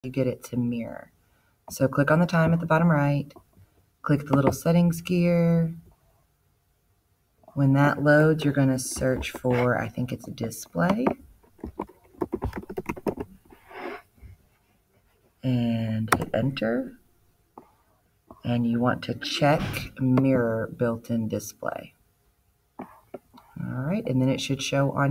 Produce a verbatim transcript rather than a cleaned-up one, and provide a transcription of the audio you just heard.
you get it to mirror. So click on the time at the bottom right, click the little settings gear. When that loads, you're going to search for, I think it's a display. And hit enter. And you want to check mirror built-in display. All right, and then it should show on